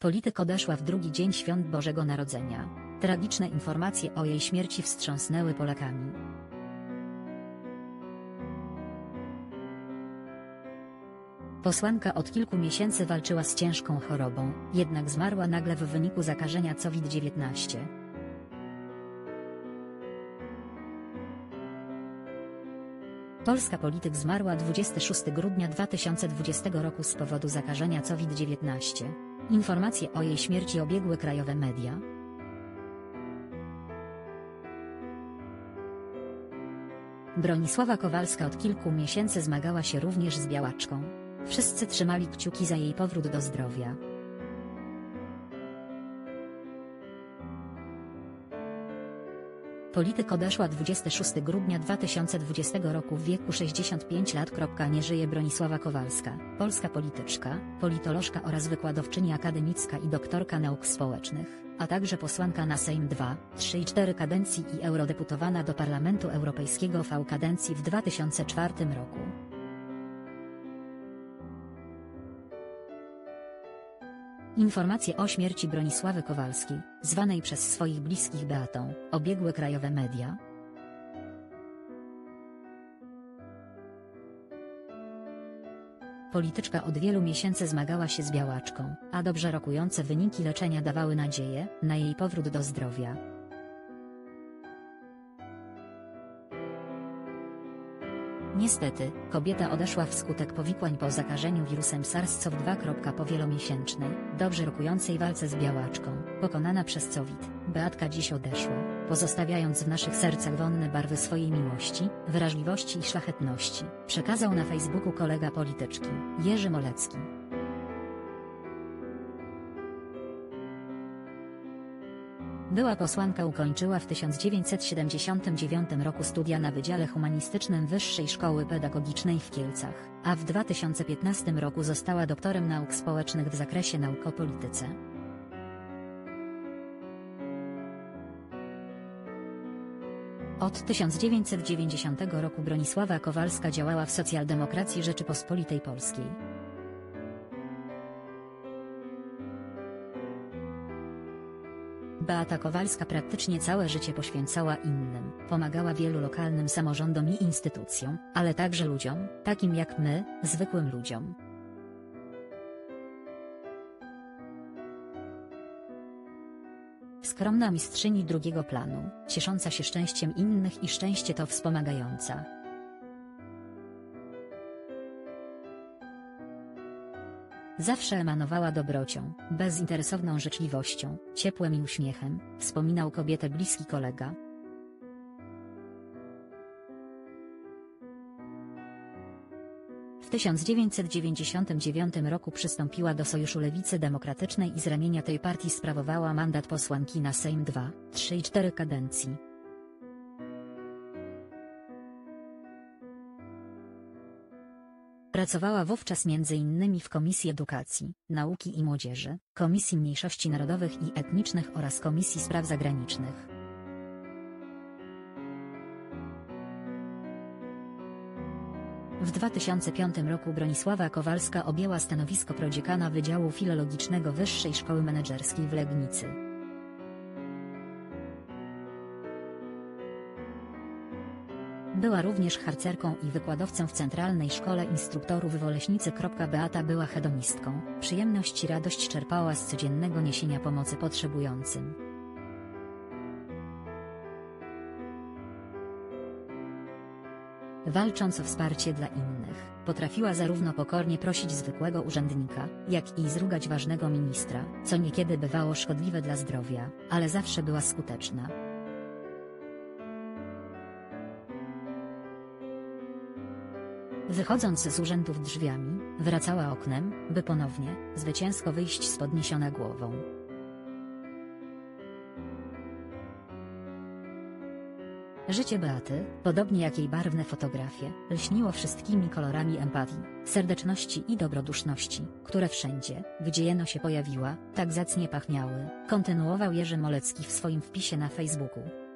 Polityk odeszła w drugi dzień świąt Bożego Narodzenia. Tragiczne informacje o jej śmierci wstrząsnęły Polakami. Posłanka od kilku miesięcy walczyła z ciężką chorobą, jednak zmarła nagle w wyniku zakażenia COVID-19. Polska polityk zmarła 26 grudnia 2020 roku z powodu zakażenia COVID-19. Informacje o jej śmierci obiegły krajowe media. Bronisława Kowalska od kilku miesięcy zmagała się również z białaczką. Wszyscy trzymali kciuki za jej powrót do zdrowia. Polityk odeszła 26 grudnia 2020 roku w wieku 65 lat. Nie żyje Bronisława Kowalska, polska polityczka, politolożka oraz wykładowczyni akademicka i doktorka nauk społecznych, a także posłanka na Sejm II, III i IV kadencji i eurodeputowana do Parlamentu Europejskiego w kadencji w 2004 roku. Informacje o śmierci Bronisławy Kowalskiej, zwanej przez swoich bliskich Beatą, obiegły krajowe media. Polityczka od wielu miesięcy zmagała się z białaczką, a dobrze rokujące wyniki leczenia dawały nadzieję na jej powrót do zdrowia. Niestety, kobieta odeszła wskutek powikłań po zakażeniu wirusem SARS-CoV-2. Po wielomiesięcznej, dobrze rokującej walce z białaczką, pokonana przez COVID, Beatka dziś odeszła, pozostawiając w naszych sercach wonne barwy swojej miłości, wrażliwości i szlachetności, przekazał na Facebooku kolega polityczki, Jerzy Molecki. Była posłanka ukończyła w 1979 roku studia na Wydziale Humanistycznym Wyższej Szkoły Pedagogicznej w Kielcach, a w 2015 roku została doktorem nauk społecznych w zakresie nauk o polityce. Od 1990 roku Bronisława Kowalska działała w socjaldemokracji Rzeczypospolitej Polskiej. Beata Kowalska praktycznie całe życie poświęcała innym, pomagała wielu lokalnym samorządom i instytucjom, ale także ludziom, takim jak my, zwykłym ludziom. Skromna mistrzyni drugiego planu, ciesząca się szczęściem innych i szczęście to wspomagająca. Zawsze emanowała dobrocią, bezinteresowną życzliwością, ciepłem i uśmiechem, wspominał kobietę bliski kolega. W 1999 roku przystąpiła do Sojuszu Lewicy Demokratycznej i z ramienia tej partii sprawowała mandat posłanki na Sejm II, III i IV kadencji. Pracowała wówczas m.in. w Komisji Edukacji, Nauki i Młodzieży, Komisji Mniejszości Narodowych i Etnicznych oraz Komisji Spraw Zagranicznych. W 2005 roku Bronisława Kowalska objęła stanowisko prodziekana Wydziału Filologicznego Wyższej Szkoły Menedżerskiej w Legnicy. Była również harcerką i wykładowcą w Centralnej Szkole Instruktorów w Oleśnicy. Beata była hedonistką, przyjemność i radość czerpała z codziennego niesienia pomocy potrzebującym. Walcząc o wsparcie dla innych, potrafiła zarówno pokornie prosić zwykłego urzędnika, jak i zrugać ważnego ministra, co niekiedy bywało szkodliwe dla zdrowia, ale zawsze była skuteczna. Wychodząc z urzędów drzwiami, wracała oknem, by ponownie, zwycięsko wyjść z podniesiona głową. Życie Beaty, podobnie jak jej barwne fotografie, lśniło wszystkimi kolorami empatii, serdeczności i dobroduszności, które wszędzie, gdzie jeno się pojawiła, tak zacnie pachniały, kontynuował Jerzy Molecki w swoim wpisie na Facebooku.